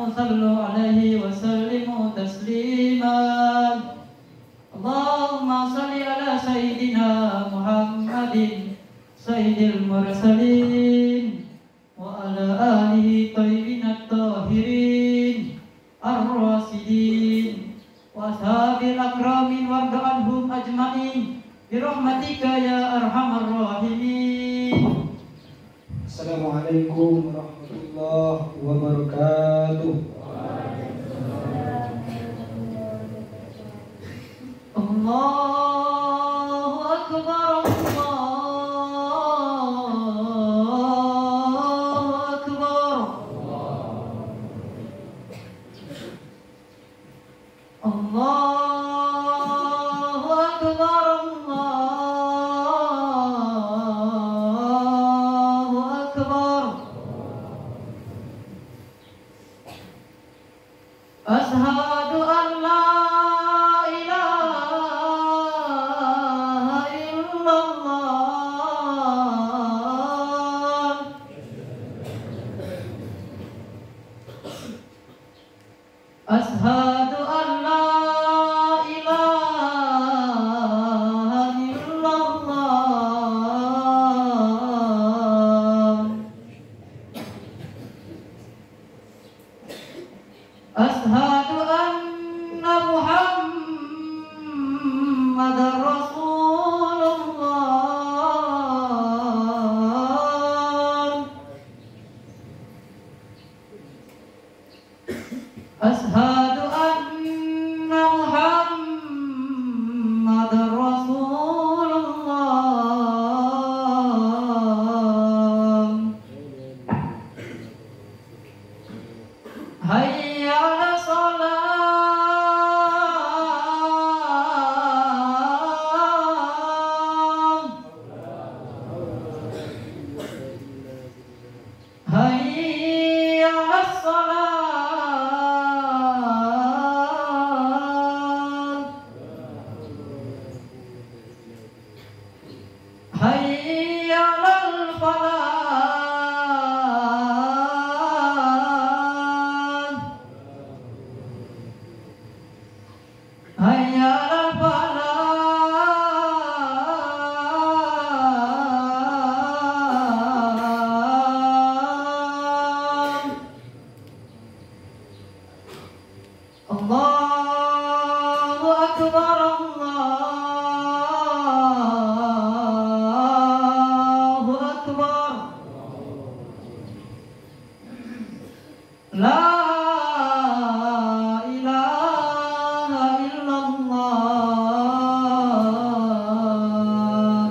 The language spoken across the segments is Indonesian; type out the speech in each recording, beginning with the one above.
صلوا عليه وسلموا تسليما اللهم صل على سيدنا محمد سيد المرسلين وعلى آله طيبين الطاهرين الراشدين وأصحاب الأكرمين وارض عنهم أجمعين برحمتك يا أرحم الراحمين. Assalamualaikum warahmatullahi wabarakatuh. Allahu Akbar, Allahu Akbar, Allahu Akbar, Allahu Akbar. Ashhadu an la ilaha illallah. Ashhadu an la ilaha illallah. Ashhadu anna Muhammadar Rasulullah. Ashhadu anna Muhammadar Rasulullah. Hayya 'ala shalah. Hayya 'ala shalah. Hayya 'alal falah. Hayya 'alal falah. Allahu Akbar, Allahu Akbar. La ilaha illallah.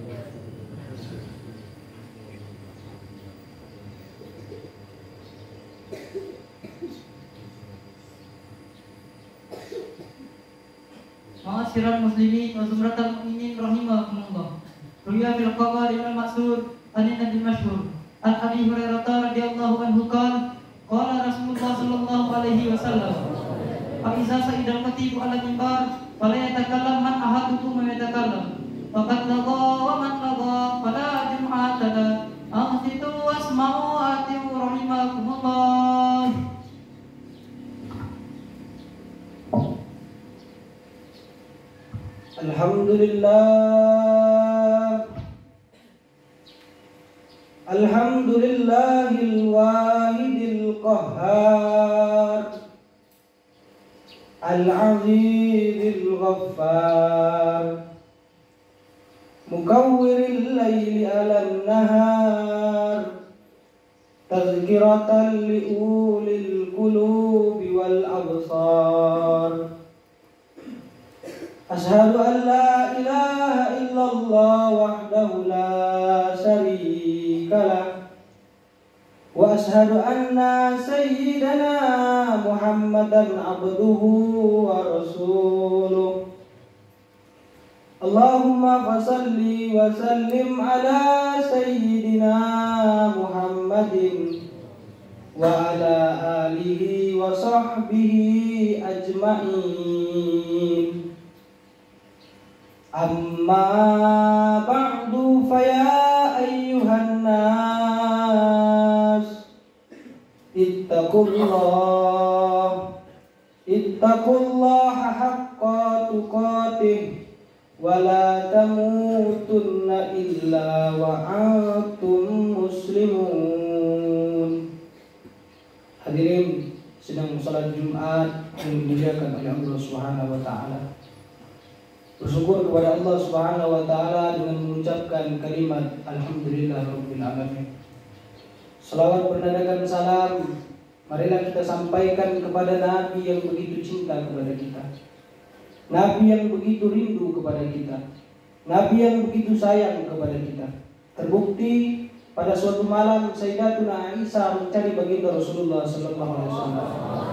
Ma'asyiral muslimin wa zumratal mu'minin rahimakumullah. Ruya bil khabar al maksud an nabi masyhur an Abi Hurairah radhiyallahu anhu qala Rasulullah sallallahu alaihi wasallam fa iza sa'idal khatibu ala mimbar fala yatakallam man ahadukum wa yatakallam faqad lagha wa man lagha fala jum'ata la ansitu wasma'u atiu rahimakumullah. Alhamdulillahil wahidil qahhar al-azizil ghaffar mukawwiril layli 'alan nahar tazkiratan liulil qulubi wal absar. Ashhadu an la ilaha illallah wahdahu la syarika lah wa ashhadu anna sayyidana Muhammadan abduhu wa rasuluh. Allahumma fasalli wa sallim ala sayyidina Muhammadin wa ala alihi wa sahbihi ajma'in. Amma ba'du faya ayyuhan nas ittaqu ittaqullaha haqqa tuqatih wa la tamutunna illa wa antum muslimun. Hadirin sedang salat Jumat yang dimuliakan oleh Allah Subhanahu wa taala. Bersyukur kepada Allah Subhanahu wa taala dengan mengucapkan kalimat alhamdulillahirabbil alamin. Selawat bernadakan salam marilah kita sampaikan kepada Nabi yang begitu cinta kepada kita, Nabi yang begitu rindu kepada kita, Nabi yang begitu sayang kepada kita. Terbukti pada suatu malam Sayyidatuna Aisyah mencari baginda Rasulullah sallallahu alaihi wasallam.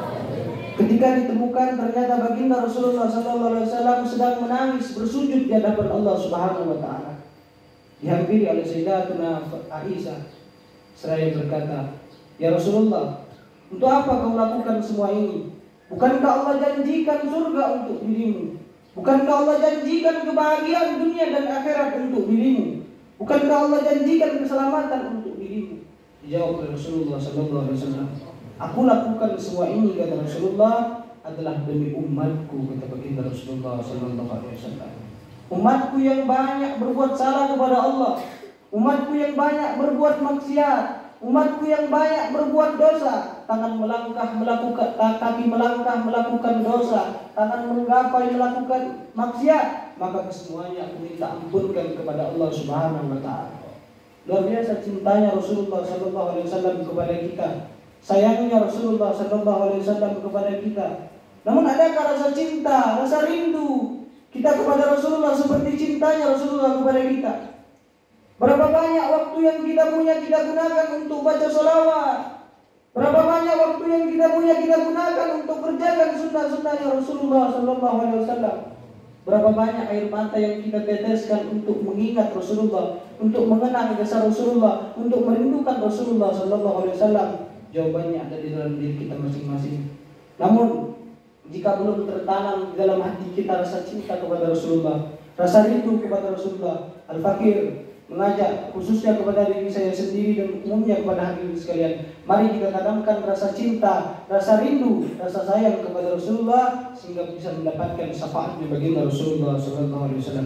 Ketika ditemukan ternyata baginda Rasulullah sallallahu alaihi wasallam sedang menangis bersujud di hadapan Allah Subhanahu wa taala. Dihampiri oleh Sayyidatuna Aisyah seraya berkata, "Ya Rasulullah, untuk apa kau lakukan semua ini? Bukankah Allah janjikan surga untuk dirimu? Bukankah Allah janjikan kebahagiaan dunia dan akhirat untuk dirimu? Bukankah Allah janjikan keselamatan untuk dirimu?" Dijawab oleh Rasulullah sallallahu alaihi wasallam, "Aku lakukan semua ini," kata Rasulullah, "adalah demi umatku," kata baginda Rasulullah sallallahu alaihi wasallam. Umatku yang banyak berbuat salah kepada Allah, umatku yang banyak berbuat maksiat, umatku yang banyak berbuat dosa, tangan melangkah melakukan, kaki melangkah melakukan dosa, tangan menggapai melakukan maksiat, maka kesemuanya aku minta ampunkan kepada Allah Subhanahu wa taala. Luar biasa cintanya Rasulullah sallallahu alaihi wasallam kepada kita. Sayangnya Rasulullah sallallahu alaihi wasallam kepada kita. Namun adakah rasa cinta, rasa rindu kita kepada Rasulullah seperti cintanya Rasulullah kepada kita? Berapa banyak waktu yang kita punya kita gunakan untuk baca sholawat? Berapa banyak waktu yang kita punya kita gunakan untuk kerjakan sunnah-sunnahnya Rasulullah sallallahu alaihi wasallam? Berapa banyak air mata yang kita teteskan untuk mengingat Rasulullah, untuk mengenang jasa Rasulullah, untuk merindukan Rasulullah sallallahu alaihi wasallam? Jawabannya ada di dalam diri kita masing-masing. Namun jika belum tertanam di dalam hati kita rasa cinta kepada Rasulullah, rasa rindu kepada Rasulullah, Al-Fakir mengajak khususnya kepada diri saya sendiri dan umumnya kepada hadirin sekalian, mari kita tanamkan rasa cinta, rasa rindu, rasa sayang kepada Rasulullah sehingga bisa mendapatkan syafaatnya baginda Rasulullah sallallahu alaihi wasallam.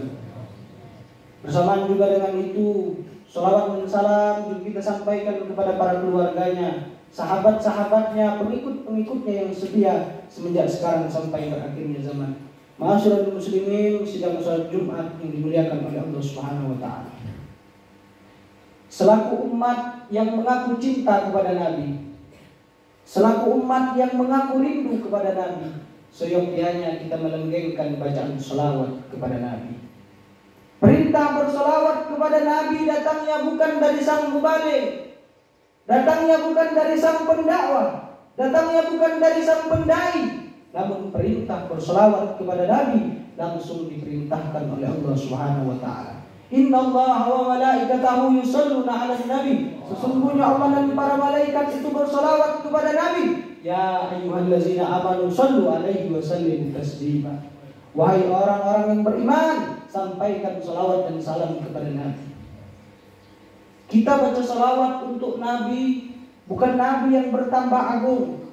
Bersamaan juga dengan itu, sholawat dan salam juga kita sampaikan kepada para keluarganya, sahabat-sahabatnya, pengikut-pengikutnya yang setia semenjak sekarang sampai berakhirnya zaman. Ma'asyiral muslimin, sidang salat Jumat yang dimuliakan oleh Allah Subhanahu wa taala. Selaku umat yang mengaku cinta kepada Nabi, selaku umat yang mengaku rindu kepada Nabi, seyogyanya kita melenggengkan bacaan selawat kepada Nabi. Perintah berselawat kepada Nabi datangnya bukan dari sang mubaligh, datangnya bukan dari sang pendakwah, datangnya bukan dari sang pendai, namun perintah berselawat kepada Nabi langsung diperintahkan oleh Allah Subhanahu wa taala. Innallaha wa malaikatahu yusholluna 'alan nabi. Sesungguhnya Allah dan para malaikat itu berselawat kepada Nabi. Ya ayyuhallazina amanu shallu 'alaihi wa sallimu taslima. Wahai orang-orang yang beriman, sampaikan selawat dan salam kepada Nabi. Kita baca selawat untuk Nabi, bukan Nabi yang bertambah agung.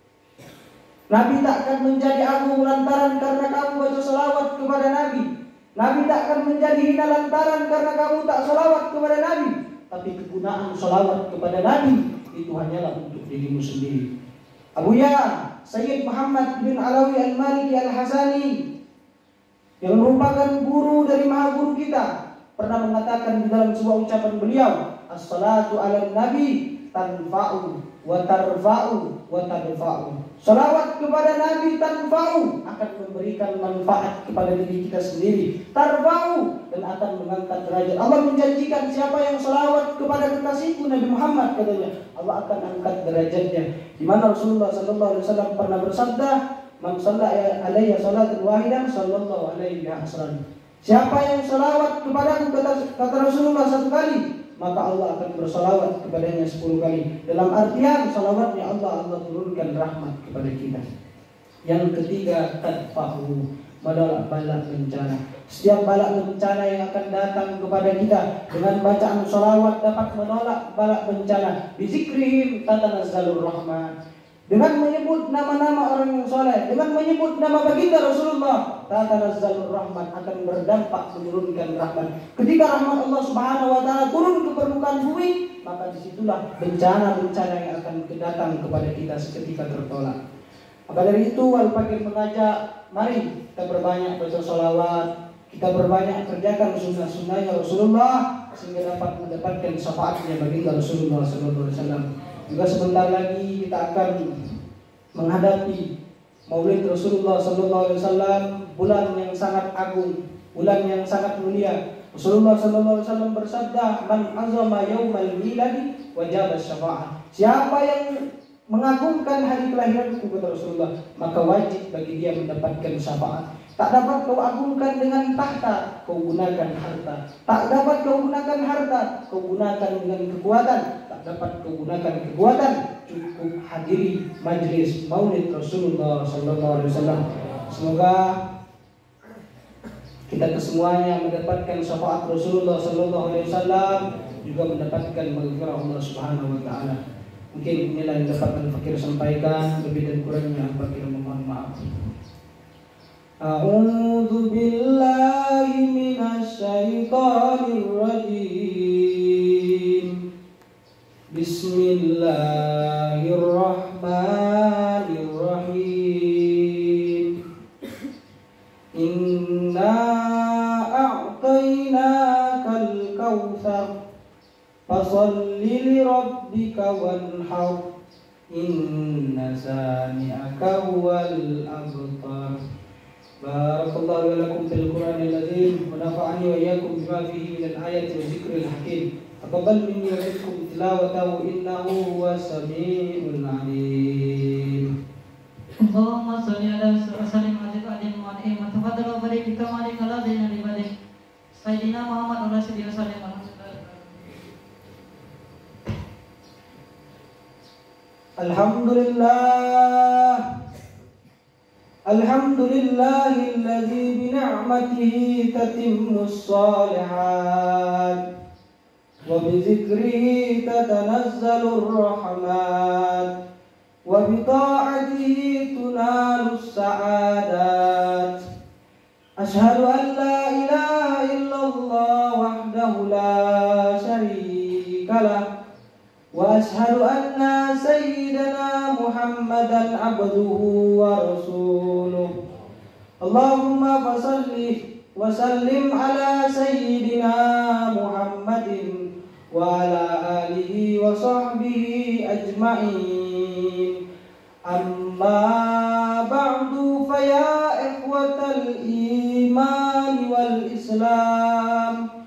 Nabi tak akan menjadi agung lantaran karena kamu baca selawat kepada Nabi. Nabi tak akan menjadi hina lantaran karena kamu tak selawat kepada Nabi. Tapi kegunaan selawat kepada Nabi itu hanyalah untuk dirimu sendiri. Abuya Sayyid Muhammad bin Alawi Al-Maliki Al-Hasani, yang merupakan guru dari maha guru kita, pernah mengatakan di dalam sebuah ucapan beliau, as-salatu ala nabi tanfa'u wa tarfa'u wa tadfa'u. Salawat kepada Nabi tanfa'u, akan memberikan manfaat kepada diri kita sendiri, tarfa'u, dan akan mengangkat derajat. Allah menjanjikan siapa yang salawat kepada kekasihku Nabi Muhammad, katanya Allah akan angkat derajatnya. Di mana Rasulullah sallallahu alaihi wasallam pernah bersabda, man shalla alayya salatan wahidan sallallahu alaihi wasallam. Siapa yang salawat kepadaku, kata Rasulullah satu kali, maka Allah akan bersalawat kepadanya 10 kali. Dalam artian salawatnya Allah turunkan rahmat kepada kita. Yang ketiga, tadfa'u, menolak bala bencana. Setiap bala bencana yang akan datang kepada kita, dengan bacaan salawat dapat menolak bala bencana. Bizikrihim tatanazzalur rahmat. dengan menyebut nama-nama orang yang soleh, dengan menyebut nama baginda Rasulullah, tatanazzalur rahmat, akan berdampak menurunkan rahmat. Ketika rahmat Allah Subhanahu wa taala turun ke permukaan bumi, maka disitulah bencana-bencana yang akan datang kepada kita seketika tertolak. Maka dari itu Al-Fakir mengajak, mari kita perbanyak baca sholawat, kita perbanyak kerjakan sunnah-sunnahnya Rasulullah sehingga dapat mendapatkan syafaatnya baginda Rasulullah SAW. Juga sebentar lagi kita akan menghadapi Maulid Rasulullah SAW, bulan yang sangat agung, bulan yang sangat mulia. Rasulullah SAW bersabda, "Man azama yaumal miladi wajaba syafa'ah." Siapa yang mengagungkan hari kelahiranku, kata Rasulullah, maka wajib bagi dia mendapatkan syafaat. Tak dapat kau agungkan dengan tahta, kau gunakan harta. Tak dapat kau gunakan harta, kau gunakan dengan kekuatan. Tak dapat kau gunakan kekuatan, cukup hadiri majlis Maulid Rasulullah SAW. Semoga kita kesemuanya mendapatkan syafaat Rasulullah SAW, juga mendapatkan maghfirah Allah Subhanahu wa taala. Mungkin inilah yang dapat Al-Fakir sampaikan, lebih dan kurangnya Al-Fakir mohon maaf. A'udzu billahi minasy syaithanir rajim. Bismillahirrahmanirrahim. Inna a'tainakal kautsar fasholli li rabbika wanhar. Inna sani'aka huwal abtar. Barakallahu lakum fil Qur'anil azim wa nafa'ani wa iyyakum bima fihi minal ayati wa dzikril hakim. Taqabbal minni wa minkum tilawatahu innahu huwas samiul alim. Allahumma shalli ala sallim azid adim wa ni'ma tafaddalu wa barik bika malik ala zainal ibadi sayyidina Muhammad wa sallallahu alaihi wasallam. Alhamdulillah. Alhamdulillahilladzi bi ni'matihi tatimmus shalihat wa bi dzikrihi tatanazzalur rahmat wa bi ta'atihi tunalus sa'adat. Asyhadu an la ilaha illallah wahdahu la syarika lah wa asyhadu anna sayyidana Muhammadan abduhu wa rasuluh. Allahumma fasalli wa sallim ala sayyidina Muhammadin wa ala alihi wa sahbihi ajma'in. Amma ba'du fa ya ikhwatal iman wal islam,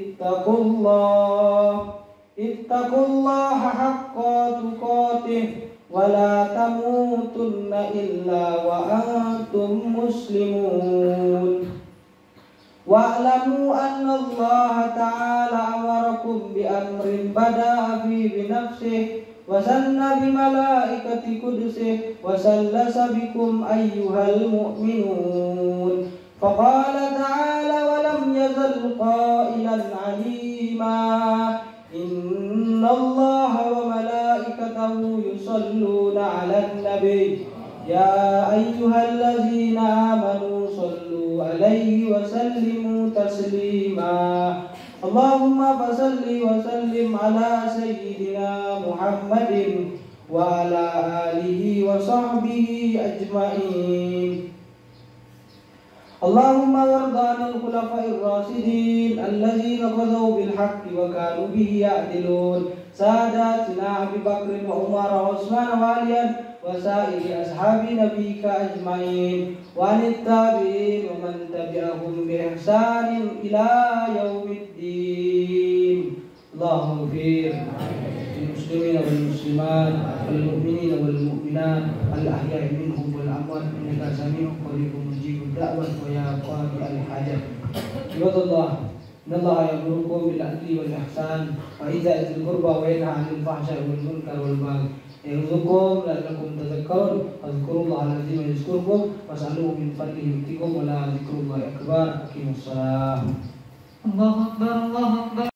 ittaqullaha haqqa tuqatih wa la tamutunna illa wa antum muslimun. Wa'lamu anna Allah ta'ala amarakum bi amrin bada'a fi bi nafsihi wa sanna bi malaikati qudsihi wa sallasa bikum ayyuhal mu'minun. Faqala ta'ala wa lam yazal qailan 'alima. Inna Allah wa malaikatahu yusalluna 'alan nabi. Ya ayyuhallazina amanu sallu 'alaihi wa sallimu taslima. Allahumma fasalli wa sallim ala sayyidina Muhammadin wa ala alihi wa sahbihi ajma'in. Allahumma warda 'anil khulafa'ir rasyidin allazina qadaw bil haqqi wa kanu bihi ya'dilun. Sadatina Abi Bakr wa Umar wa Utsman wa Ali wa sa'iri ashabi nabiyika ajma'in wa anit tabi'in wa man tabi'ahum bi ihsanin ila yaumiddin. Allahumma ighfir lil muslimina wal muslimat wal mu'minina wal mu'minat al ahya'i minhum wal amwat innaka sami'un qaribun mujibud da'wat wa ya qadi al hajat. Ibadallah, innallaha ya'murukum bil adli wal ihsan wa ita'i dzil qurba wa yanha 'anil fahsya'i wal munkar wal baghi ya'idzukum la'allakum tadhakkarun. Fadhkurullaha al-'azima yazkurkum was'aluhu min fadlihi yu'tikum wa la dzikrullahi akbar. Aqimussalah. Allahu akbar, Allahu akbar.